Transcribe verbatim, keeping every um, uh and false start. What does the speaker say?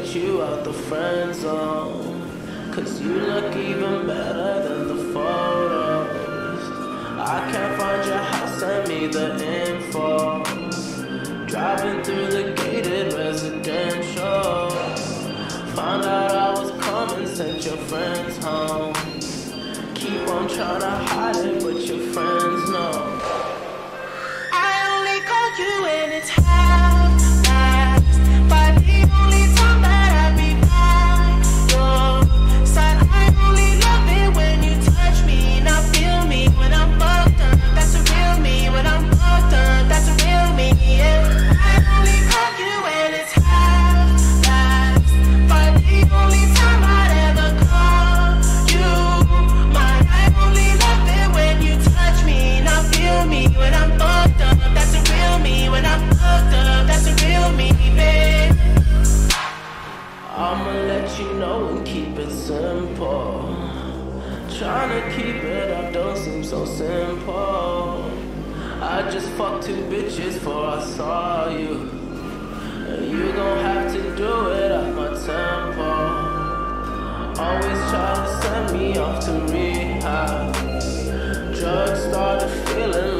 get you out the friend zone. Cause you look even better than the photos. I can't find your house, send me the info. Driving through the gated residential. Found out I was coming, sent your friends home. Keep on trying to hide it, but your friends know. I only call you when it's half-past, but the only time that I be by your side. I only love it when you touch me, now feel me when I'm fucked up. That's a real me when I'm fucked up. That's a real me, yeah. I only call you when it's half-past, but the only time I'd ever call you mine. I only love it when you touch me, now feel me when I'm fucked up. That's a real me when I'm fucked up. That's a real me, babe. I'ma let you know and keep it simple. Trying to keep it up don't seem so simple. I just fucked two bitches before I saw you. And you gon' have to do it at my tempo. Always try to send me off to rehab. Drugs started feeling